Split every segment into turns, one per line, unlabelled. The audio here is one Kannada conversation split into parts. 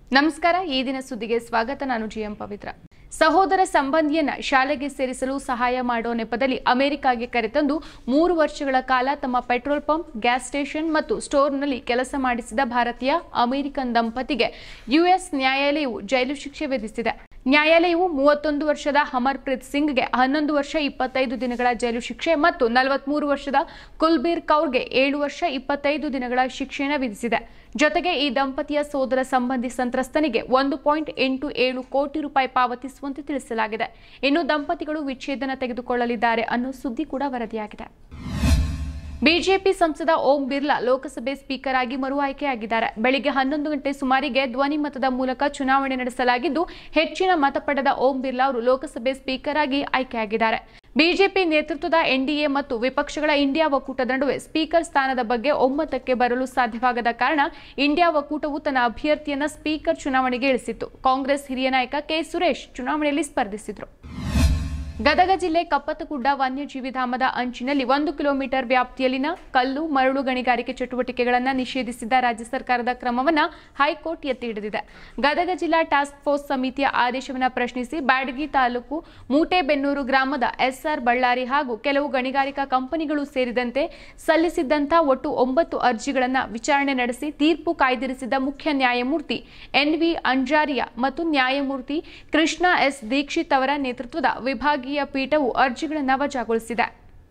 ನಮಸ್ಕಾರ ಈ ದಿನ ಸುದ್ದಿಗೆ ಸ್ವಾಗತ ನಾನು ಜಿಎಂ ಪವಿತ್ರ ಸಹೋದರ ಸಂಬಂಧಿಯನ್ನ ಶಾಲೆಗೆ ಸೇರಿಸಲು ಸಹಾಯ ಮಾಡೋ ನೆಪದಲ್ಲಿ ಅಮೆರಿಕಾಗೆ ಕರೆತಂದು 3 ವರ್ಷಗಳ ಕಾಲ ತಮ್ಮ ಪೆಟ್ರೋಲ್ ಪಂಪ್ ಗ್ಯಾಸ್ ಸ್ಟೇಷನ್ ಮತ್ತು ಸ್ಟೋರ್ನಲ್ಲಿ ಕೆಲಸ ಮಾಡಿಸಿದ ಭಾರತೀಯ ಅಮೆರಿಕನ್ ದಂಪತಿಗೆ ಯುಎಸ್ ನ್ಯಾಯಾಲಯವು ಜೈಲು ಶಿಕ್ಷೆ ವಿಧಿಸಿದೆ ನ್ಯಾಯಾಲಯವು 31 ವರ್ಷದ ಹಮರ್ಪ್ರೀತ್ ಸಿಂಗ್ಗೆ 11 ವರ್ಷ 25 ದಿನಗಳ ಜೈಲು ಶಿಕ್ಷೆ ಮತ್ತು 43 ವರ್ಷದ ಕುಲ್ಬೀರ್ ಕೌರ್ಗೆ 7 ವರ್ಷ 25 ದಿನಗಳ ಶಿಕ್ಷೆಯನ್ನು ವಿಧಿಸಿದೆ ಜೊತೆಗೆ ಈ ದಂಪತಿಯ ಸೋದರ ಸಂಬಂಧಿ ಸಂತ್ರಸ್ತನಿಗೆ 1.87 ಕೋಟಿ ರೂಪಾಯಿ ಪಾವತಿಸುವಂತೆ ತಿಳಿಸಲಾಗಿದೆ ಇನ್ನು ದಂಪತಿಗಳು ವಿಚ್ಛೇದನ ತೆಗೆದುಕೊಳ್ಳಲಿದ್ದಾರೆ ಅನ್ನೋ ಸುದ್ದಿ ಕೂಡ ವರದಿಯಾಗಿದೆ ಬಿಜೆಪಿ ಸಂಸದ ಓಂ ಬಿರ್ಲಾ ಲೋಕಸಭೆ ಸ್ಪೀಕರ್ ಆಗಿ ಮರು ಆಯ್ಕೆಯಾಗಿದ್ದಾರೆ ಬೆಳಿಗ್ಗೆ 11 ಗಂಟೆ ಸುಮಾರಿಗೆ ಧ್ವನಿ ಮತದ ಮೂಲಕ ಚುನಾವಣೆ ನಡೆಸಲಾಗಿದ್ದು ಹೆಚ್ಚಿನ ಮತ ಪಡೆದ ಓಂ ಬಿರ್ಲಾ ಅವರು ಲೋಕಸಭೆ ಸ್ಪೀಕರ್ ಆಗಿ ಆಯ್ಕೆಯಾಗಿದ್ದಾರೆ ಬಿಜೆಪಿ ನೇತೃತ್ವದ ಎನ್ಡಿಎ ಮತ್ತು ವಿಪಕ್ಷಗಳ ಇಂಡಿಯಾ ಒಕ್ಕೂಟದ ನಡುವೆ ಸ್ಪೀಕರ್ ಸ್ಥಾನದ ಬಗ್ಗೆ ಒಮ್ಮತಕ್ಕೆ ಬರಲು ಸಾಧ್ಯವಾಗದ ಕಾರಣ ಇಂಡಿಯಾ ಒಕ್ಕೂಟವು ತನ್ನ ಅಭ್ಯರ್ಥಿಯನ್ನ ಸ್ಪೀಕರ್ ಚುನಾವಣೆಗೆ ಇಳಿಸಿತ್ತು ಕಾಂಗ್ರೆಸ್ ಹಿರಿಯ ನಾಯಕ ಕೆ ಸುರೇಶ್ ಚುನಾವಣೆಯಲ್ಲಿ ಸ್ಪರ್ಧಿಸಿದರು ಗದಗ ಜಿಲ್ಲೆ ಕಪ್ಪತ್ತಗುಡ್ಡ ವನ್ಯಜೀವಿ ಧಾಮದ ಅಂಚಿನಲ್ಲಿ 1 ಕಿಲೋಮೀಟರ್ ವ್ಯಾಪ್ತಿಯಲ್ಲಿನ ಕಲ್ಲು ಮರಳು ಗಣಿಗಾರಿಕೆ ಚಟುವಟಿಕೆಗಳನ್ನು ನಿಷೇಧಿಸಿದ್ದ ರಾಜ್ಯ ಸರ್ಕಾರದ ಕ್ರಮವನ್ನು ಹೈಕೋರ್ಟ್ ಎತ್ತಿ ಹಿಡಿದಿದೆ ಗದಗ ಜಿಲ್ಲಾ ಟಾಸ್ಕ್ ಫೋರ್ಸ್ ಸಮಿತಿಯ ಆದೇಶವನ್ನು ಪ್ರಶ್ನಿಸಿ ಬ್ಯಾಡಗಿ ತಾಲೂಕು ಮೂಟೆಬೆನ್ನೂರು ಗ್ರಾಮದ ಎಸ್ಆರ್ ಬಳ್ಳಾರಿ ಹಾಗೂ ಕೆಲವು ಗಣಿಗಾರಿಕಾ ಕಂಪನಿಗಳು ಸೇರಿದಂತೆ ಸಲ್ಲಿಸಿದ್ದಂಥ ಒಟ್ಟು 9 ಅರ್ಜಿಗಳನ್ನು ವಿಚಾರಣೆ ನಡೆಸಿ ತೀರ್ಪು ಕಾಯ್ದಿರಿಸಿದ ಮುಖ್ಯ ನ್ಯಾಯಮೂರ್ತಿ ಎನ್ವಿ ಅಂಜಾರಿಯಾ ಮತ್ತು ನ್ಯಾಯಮೂರ್ತಿ ಕೃಷ್ಣ ಎಸ್ ದೀಕ್ಷಿತ್ ಅವರ ನೇತೃತ್ವದ ವಿಭಾಗೀಯ ಪೀಠವು ಅರ್ಜಿಗಳನ್ನು ವಜಾಗೊಳಿಸಿದೆ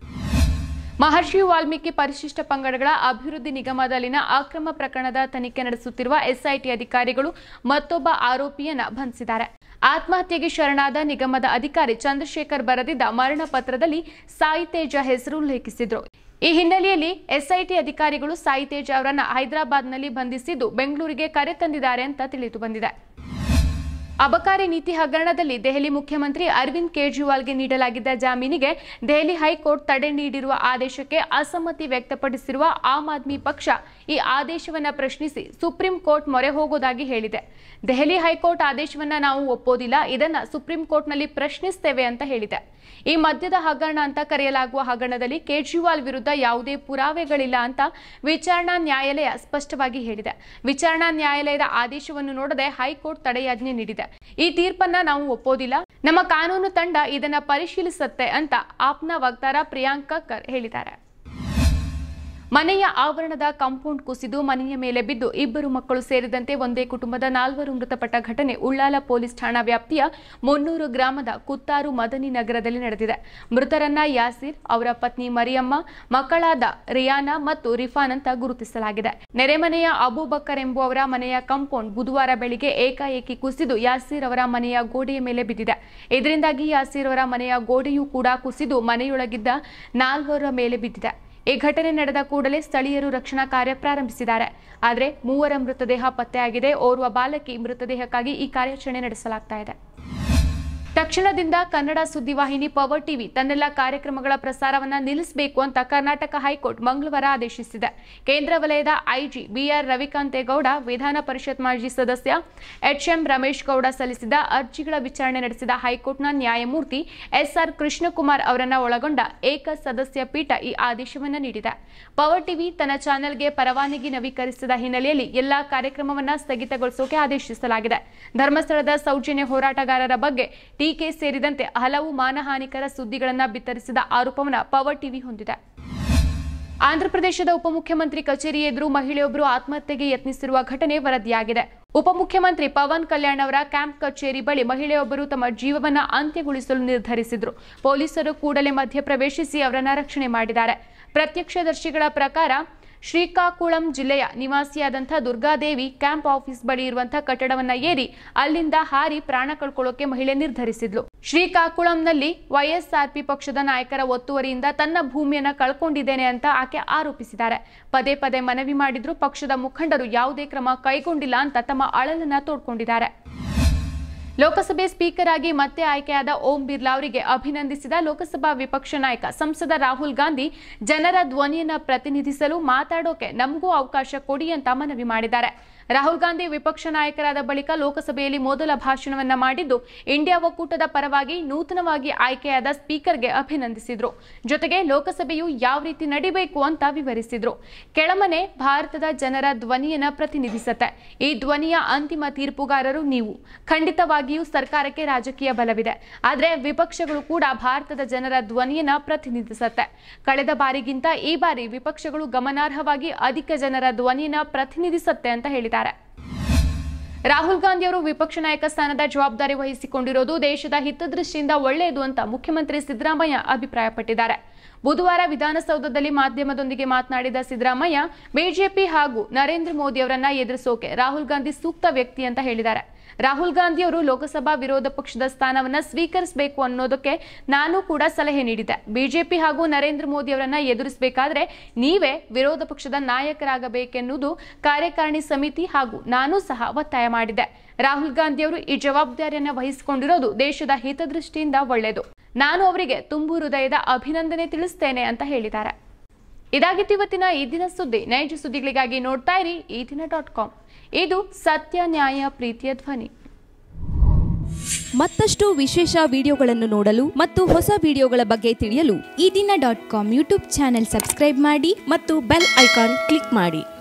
ಮಹರ್ಷಿ ವಾಲ್ಮೀಕಿ ಪರಿಶಿಷ್ಟ ಪಂಗಡಗಳ ಅಭಿವೃದ್ಧಿ ನಿಗಮದಲ್ಲಿನ ಅಕ್ರಮ ಪ್ರಕರಣದ ತನಿಖೆ ನಡೆಸುತ್ತಿರುವ ಎಸ್ಐಟಿ ಅಧಿಕಾರಿಗಳು ಮತ್ತೊಬ್ಬ ಆರೋಪಿಯನ್ನ ಬಂಧಿಸಿದ್ದಾರೆ ಆತ್ಮಹತ್ಯೆಗೆ ಶರಣಾದ ನಿಗಮದ ಅಧಿಕಾರಿ ಚಂದ್ರಶೇಖರ್ ಬರೆದಿದ್ದ ಮರಣ ಪತ್ರದಲ್ಲಿ ಸಾಯಿ ತೇಜ ಹೆಸರು ಉಲ್ಲೇಖಿಸಿದ್ರು ಈ ಹಿನ್ನೆಲೆಯಲ್ಲಿ ಎಸ್ಐಟಿ ಅಧಿಕಾರಿಗಳು ಸಾಯಿ ತೇಜ ಅವರನ್ನ ಹೈದರಾಬಾದ್ನಲ್ಲಿ ಬಂಧಿಸಿದ್ದು ಬೆಂಗಳೂರಿಗೆ ಕರೆತಂದಿದ್ದಾರೆ ಅಂತ ತಿಳಿದು ಬಂದಿದೆ ಅಬಕಾರಿ ನೀತಿ ಹಗರಣದಲ್ಲಿ ದೆಹಲಿ ಮುಖ್ಯಮಂತ್ರಿ ಅರವಿಂದ್ ಕೇಜ್ರಿವಾಲ್ಗೆ ನೀಡಲಾಗಿದ್ದ ಜಾಮೀನಿಗೆ ದೆಹಲಿ ಹೈಕೋರ್ಟ್ ತಡೆ ನೀಡಿರುವ ಆದೇಶಕ್ಕೆ ಅಸಮ್ಮತಿ ವ್ಯಕ್ತಪಡಿಸಿರುವ ಆಮ್ ಆದ್ಮಿ ಪಕ್ಷ ಈ ಆದೇಶವನ್ನು ಪ್ರಶ್ನಿಸಿ ಸುಪ್ರೀಂ ಕೋರ್ಟ್ ಮೊರೆ ಹೋಗೋದಾಗಿ ಹೇಳಿದೆ ದೆಹಲಿ ಹೈಕೋರ್ಟ್ ಆದೇಶವನ್ನ ನಾವು ಒಪ್ಪೋದಿಲ್ಲ ಇದನ್ನ ಸುಪ್ರೀಂ ಕೋರ್ಟ್ನಲ್ಲಿ ಪ್ರಶ್ನಿಸ್ತೇವೆ ಅಂತ ಹೇಳಿದೆ ಈ ಮದ್ಯದ ಹಗರಣ ಅಂತ ಕರೆಯಲಾಗುವ ಹಗರಣದಲ್ಲಿ ಕೇಜ್ರಿವಾಲ್ ವಿರುದ್ಧ ಯಾವುದೇ ಪುರಾವೆಗಳಿಲ್ಲ ಅಂತ ವಿಚಾರಣಾ ನ್ಯಾಯಾಲಯ ಸ್ಪಷ್ಟವಾಗಿ ಹೇಳಿದೆ ವಿಚಾರಣಾ ನ್ಯಾಯಾಲಯದ ಆದೇಶವನ್ನು ನೋಡದೆ ಹೈಕೋರ್ಟ್ ತಡೆಯಾಜ್ಞೆ ನೀಡಿದೆ ಈ ತೀರ್ಪನ್ನ ನಾವು ಒಪ್ಪೋದಿಲ್ಲ ನಮ್ಮ ಕಾನೂನು ತಂಡ ಇದನ್ನ ಪರಿಶೀಲಿಸುತ್ತೆ ಅಂತ ಆಪ್ನ ವಕ್ತಾರ ಪ್ರಿಯಾಂಕಾ ಕರ್ ಹೇಳಿದ್ದಾರೆ ಮನೆಯ ಆವರಣದ ಕಾಂಪೌಂಡ್ ಕುಸಿದು ಮನೆಯ ಮೇಲೆ ಬಿದ್ದು 2 ಮಕ್ಕಳು ಸೇರಿದಂತೆ ಒಂದೇ ಕುಟುಂಬದ 4 ಮೃತಪಟ್ಟ ಘಟನೆ ಉಳ್ಳಾಲ ಪೊಲೀಸ್ ಠಾಣಾ ವ್ಯಾಪ್ತಿಯ ಮುನ್ನೂರು ಗ್ರಾಮದ ಕುತ್ತಾರು ಮದನಿ ನಗರದಲ್ಲಿ ನಡೆದಿದೆ ಮೃತರನ್ನ ಯಾಸಿರ್ ಅವರ ಪತ್ನಿ ಮರಿಯಮ್ಮ ಮಕ್ಕಳಾದ ರಿಯಾನಾ ಮತ್ತು ರಿಫಾನ್ ಅಂತ ಗುರುತಿಸಲಾಗಿದೆ ನೆರೆಮನೆಯ ಅಬೂಬಕ್ಕರ್ ಎಂಬುವವರ ಮನೆಯ ಕಾಂಪೌಂಡ್ ಬುಧವಾರ ಬೆಳಿಗ್ಗೆ ಏಕಾಏಕಿ ಕುಸಿದು ಯಾಸಿರ್ ಅವರ ಮನೆಯ ಗೋಡೆಯ ಮೇಲೆ ಬಿದ್ದಿದೆ ಇದರಿಂದಾಗಿ ಯಾಸಿರ್ ಅವರ ಮನೆಯ ಗೋಡೆಯೂ ಕೂಡ ಕುಸಿದು ಮನೆಯೊಳಗಿದ್ದ 4 ಮೇಲೆ ಬಿದ್ದಿದೆ ಈ ಘಟನೆ ನಡೆದ ಕೂಡಲೇ ಸ್ಥಳೀಯರು ರಕ್ಷಣಾ ಕಾರ್ಯ ಪ್ರಾರಂಭಿಸಿದ್ದಾರೆ ಆದರೆ 3 ಮೃತದೇಹ ಪತ್ತೆಯಾಗಿದೆ ಓರ್ವ ಬಾಲಕಿ ಮೃತದೇಹಕ್ಕಾಗಿ ಈ ಕಾರ್ಯಾಚರಣೆ ನಡೆಸಲಾಗ್ತಾ ಇದೆ ತಕ್ಷಣದಿಂದ ಕನ್ನಡ ಸುದ್ದಿವಾಹಿನಿ ಪವರ್ ಟಿವಿ ತನ್ನೆಲ್ಲ ಕಾರ್ಯಕ್ರಮಗಳ ಪ್ರಸಾರವನ್ನು ನಿಲ್ಲಿಸಬೇಕು ಅಂತ ಕರ್ನಾಟಕ ಹೈಕೋರ್ಟ್ ಮಂಗಳವಾರ ಆದೇಶಿಸಿದೆ ಕೇಂದ್ರ ವಲಯದ ಐಜಿ ಬಿಆರ್ ರವಿಕಾಂತೇಗೌಡ ವಿಧಾನ ಪರಿಷತ್ ಮಾಜಿ ಸದಸ್ಯ ಎಚ್ಎಂ ರಮೇಶ್ ಗೌಡ ಸಲ್ಲಿಸಿದ ಅರ್ಜಿಗಳ ವಿಚಾರಣೆ ನಡೆಸಿದ ಹೈಕೋರ್ಟ್ನ ನ್ಯಾಯಮೂರ್ತಿ ಎಸ್ಆರ್ ಕೃಷ್ಣಕುಮಾರ್ ಅವರನ್ನ ಒಳಗೊಂಡ ಏಕ ಸದಸ್ಯ ಪೀಠ ಈ ಆದೇಶವನ್ನು ನೀಡಿದೆ ಪವರ್ ಟಿವಿ ತನ್ನ ಚಾನೆಲ್ಗೆ ಪರವಾನಗಿ ನವೀಕರಿಸಿದ ಹಿನ್ನೆಲೆಯಲ್ಲಿ ಎಲ್ಲಾ ಕಾರ್ಯಕ್ರಮವನ್ನು ಸ್ಥಗಿತಗೊಳಿಸೋಕೆ ಆದೇಶಿಸಲಾಗಿದೆ ಧರ್ಮಸ್ಥಳದ ಸೌಜನ್ಯ ಹೋರಾಟಗಾರರ ಬಗ್ಗೆ ಟೀಕೆ ಸೇರಿದಂತೆ ಹಲವು ಮಾನಹಾನಿಕರ ಸುದ್ದಿಗಳನ್ನು ಬಿತ್ತರಿಸಿದ ಆರೋಪವನ್ನು ಪವರ್ ಟಿವಿ ಹೊಂದಿದೆ ಆಂಧ್ರಪ್ರದೇಶದ ಉಪಮುಖ್ಯಮಂತ್ರಿ ಕಚೇರಿ ಎದುರು ಮಹಿಳೆಯೊಬ್ಬರು ಆತ್ಮಹತ್ಯೆಗೆ ಯತ್ನಿಸಿರುವ ಘಟನೆ ವರದಿಯಾಗಿದೆ ಉಪಮುಖ್ಯಮಂತ್ರಿ ಪವನ್ ಕಲ್ಯಾಣ್ ಅವರ ಕ್ಯಾಂಪ್ ಕಚೇರಿ ಬಳಿ ಮಹಿಳೆಯೊಬ್ಬರು ತಮ್ಮ ಜೀವವನ್ನು ಅಂತ್ಯಗೊಳಿಸಲು ನಿರ್ಧರಿಸಿದ್ರು ಪೊಲೀಸರು ಕೂಡಲೇ ಮಧ್ಯಪ್ರವೇಶಿಸಿ ಅವರನ್ನು ರಕ್ಷಣೆ ಮಾಡಿದ್ದಾರೆ ಪ್ರತ್ಯಕ್ಷದರ್ಶಿಗಳ ಪ್ರಕಾರ ಶ್ರೀಕಾಕುಳಂ ಜಿಲ್ಲೆಯ ನಿವಾಸಿಯಾದಂಥ ದುರ್ಗಾದೇವಿ ಕ್ಯಾಂಪ್ ಆಫೀಸ್ ಬಳಿ ಇರುವಂತಹ ಕಟ್ಟಡವನ್ನ ಏರಿ ಅಲ್ಲಿಂದ ಹಾರಿ ಪ್ರಾಣ ಕಳ್ಕೊಳ್ಳೋಕೆ ಮಹಿಳೆ ನಿರ್ಧರಿಸಿದ್ಲು ಶ್ರೀಕಾಕುಳಂನಲ್ಲಿ ವೈಎಸ್ಆರ್ಪಿ ಪಕ್ಷದ ನಾಯಕರ ಒತ್ತುವರಿಯಿಂದ ತನ್ನ ಭೂಮಿಯನ್ನ ಕಳ್ಕೊಂಡಿದ್ದೇನೆ ಅಂತ ಆಕೆ ಆರೋಪಿಸಿದ್ದಾರೆ ಪದೇ ಪದೇ ಮನವಿ ಮಾಡಿದ್ರು ಪಕ್ಷದ ಮುಖಂಡರು ಯಾವುದೇ ಕ್ರಮ ಕೈಗೊಂಡಿಲ್ಲ ಅಂತ ತಮ್ಮ ಅಳಲನ್ನ ತೋಡ್ಕೊಂಡಿದ್ದಾರೆ ಲೋಕಸಭೆ ಸ್ಪೀಕರ್ ಆಗಿ ಮತ್ತೆ ಆಯ್ಕೆಯಾದ ಓಂ ಬಿರ್ಲಾ ಅವರಿಗೆ ಅಭಿನಂದಿಸಿದ ಲೋಕಸಭಾ ವಿಪಕ್ಷ ನಾಯಕ ಸಂಸದ ರಾಹುಲ್ ಗಾಂಧಿ ಜನರ ಧ್ವನಿಯನ್ನ ಪ್ರತಿನಿಧಿಸಲು ಮಾತಾಡೋಕೆ ನಮಗೂ ಅವಕಾಶ ಕೊಡಿ ಅಂತ ಮನವಿ ಮಾಡಿದ್ದಾರೆ. ರಾಹುಲ್ ಗಾಂಧಿ ವಿಪಕ್ಷ ನಾಯಕರಾದ ಬಳಿಕ ಲೋಕಸಭೆಯಲ್ಲಿ ಮೊದಲ ಭಾಷಣವನ್ನ ಮಾಡಿದ್ದು ಇಂಡಿಯಾ ಒಕ್ಕೂಟದ ಪರವಾಗಿ ನೂತನವಾಗಿ ಆಯ್ಕೆಯಾದ ಸ್ಪೀಕರ್ಗೆ ಅಭಿನಂದಿಸಿದ್ರು. ಜೊತೆಗೆ ಲೋಕಸಭೆಯು ಯಾವ ರೀತಿ ನಡಿಬೇಕು ಅಂತ ವಿವರಿಸಿದ್ರು. ಕೆಳಮನೆ ಭಾರತದ ಜನರ ಧ್ವನಿಯನ್ನ ಪ್ರತಿನಿಧಿಸುತ್ತೆ. ಈ ಧ್ವನಿಯ ಅಂತಿಮ ತೀರ್ಪುಗಾರರು ನೀವು. ಖಂಡಿತವಾಗಿಯೂ ಸರ್ಕಾರಕ್ಕೆ ರಾಜಕೀಯ ಬಲವಿದೆ, ಆದರೆ ವಿಪಕ್ಷಗಳು ಕೂಡ ಭಾರತದ ಜನರ ಧ್ವನಿಯನ್ನ ಪ್ರತಿನಿಧಿಸುತ್ತೆ. ಕಳೆದ ಬಾರಿಗಿಂತ ಈ ಬಾರಿ ವಿಪಕ್ಷಗಳು ಗಮನಾರ್ಹವಾಗಿ ಅಧಿಕ ಜನರ ಧ್ವನಿಯನ್ನ ಪ್ರತಿನಿಧಿಸುತ್ತೆ ಅಂತ ಹೇಳಿದ್ದಾರೆ. ರಾಹುಲ್ ಗಾಂಧಿ ಅವರು ವಿಪಕ್ಷ ನಾಯಕ ಸ್ಥಾನದ ಜವಾಬ್ದಾರಿ ವಹಿಸಿಕೊಂಡಿರೋದು ದೇಶದ ಹಿತದೃಷ್ಟಿಯಿಂದ ಒಳ್ಳೆಯದು ಅಂತ ಮುಖ್ಯಮಂತ್ರಿ ಸಿದ್ದರಾಮಯ್ಯ ಅಭಿಪ್ರಾಯಪಟ್ಟಿದ್ದಾರೆ. ಬುಧವಾರ ವಿಧಾನಸೌಧದಲ್ಲಿ ಮಾಧ್ಯಮದೊಂದಿಗೆ ಮಾತನಾಡಿದ ಸಿದ್ದರಾಮಯ್ಯ, ಬಿಜೆಪಿ ಹಾಗೂ ನರೇಂದ್ರ ಮೋದಿ ಅವರನ್ನ ಎದುರಿಸೋಕೆ ರಾಹುಲ್ ಗಾಂಧಿ ಸೂಕ್ತ ವ್ಯಕ್ತಿ ಅಂತ ಹೇಳಿದ್ದಾರೆ. ರಾಹುಲ್ ಗಾಂಧಿ ಅವರು ಲೋಕಸಭಾ ವಿರೋಧ ಪಕ್ಷದ ಸ್ಥಾನವನ್ನ ಸ್ವೀಕರಿಸಬೇಕು ಅನ್ನೋದಕ್ಕೆ ನಾನು ಕೂಡ ಸಲಹೆ ನೀಡಿದ್ದೆ. ಬಿಜೆಪಿ ಹಾಗೂ ನರೇಂದ್ರ ಮೋದಿ ಅವರನ್ನ ಎದುರಿಸಬೇಕಾದ್ರೆ ನೀವೇ ವಿರೋಧ ಪಕ್ಷದ ನಾಯಕರಾಗಬೇಕೆನ್ನುವುದು ಕಾರ್ಯಕಾರಿಣಿ ಸಮಿತಿ ಹಾಗೂ ನಾನು ಸಹ ಒತ್ತಾಯ ಮಾಡಿದ್ದೆ. ರಾಹುಲ್ ಗಾಂಧಿ ಅವರು ಈ ಜವಾಬ್ದಾರಿಯನ್ನ ವಹಿಸಿಕೊಂಡಿರೋದು ದೇಶದ ಹಿತದೃಷ್ಟಿಯಿಂದ ಒಳ್ಳೆಯದು. ನಾನು ಅವರಿಗೆ ತುಂಬು ಹೃದಯದ ಅಭಿನಂದನೆ ತಿಳಿಸ್ತೇನೆ ಅಂತ ಹೇಳಿದ್ದಾರೆ. ಇದಾಗಿತ್ತು ಇವತ್ತಿನ ಈ ದಿನ ಸುದ್ದಿ. ನೈಜ ಸುದ್ದಿಗಳಿಗಾಗಿ ನೋಡ್ತಾ ಇರಿ ಈದಿನ.com. ಇದು ಸತ್ಯ, ನ್ಯಾಯ, ಪ್ರೀತಿಯ ಧ್ವನಿ.
ಮತ್ತಷ್ಟು ವಿಶೇಷ ವಿಡಿಯೋಗಳನ್ನು ನೋಡಲು ಮತ್ತು ಹೊಸ ವಿಡಿಯೋಗಳ ಬಗ್ಗೆ ತಿಳಿಯಲು
ಈದಿನ.com ಯೂಟ್ಯೂಬ್ ಚಾನೆಲ್ ಸಬ್ಸ್ಕ್ರೈಬ್ ಮಾಡಿ
ಮತ್ತು ಬೆಲ್ ಐಕಾನ್ ಕ್ಲಿಕ್ ಮಾಡಿ.